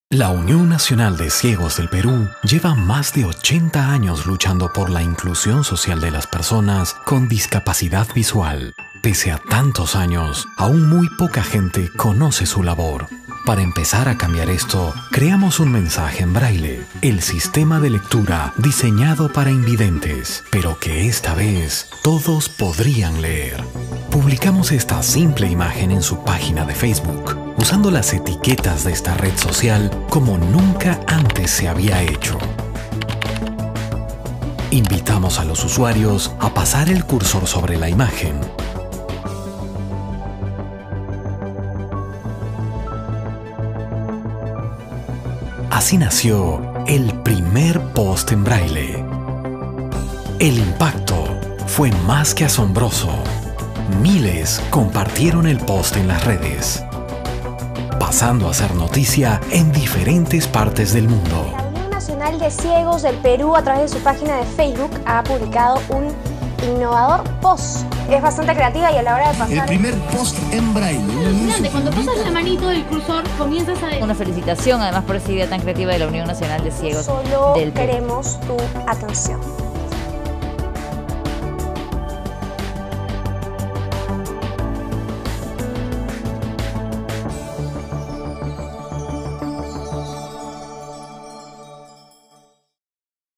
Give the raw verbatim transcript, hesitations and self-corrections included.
La Unión Nacional de Ciegos del Perú lleva más de ochenta años luchando por la inclusión social de las personas con discapacidad visual. Pese a tantos años, aún muy poca gente conoce su labor. Para empezar a cambiar esto, creamos un mensaje en braille, el sistema de lectura diseñado para invidentes, pero que esta vez todos podrían leer. Publicamos esta simple imagen en su página de Facebook, usando las etiquetas de esta red social como nunca antes se había hecho. Invitamos a los usuarios a pasar el cursor sobre la imagen. Así nació el primer post en braille. El impacto fue más que asombroso. Miles compartieron el post en las redes, pasando a ser noticia en diferentes partes del mundo. La Unión Nacional de Ciegos del Perú, a través de su página de Facebook, ha publicado un innovador post. Es bastante creativa y a la hora de pasar... El primer post en braille. Cuando pasas la manito del cursor, comienzas a... Una felicitación además por esa idea tan creativa de la Unión Nacional de Ciegos del Perú. Solo queremos tu atención.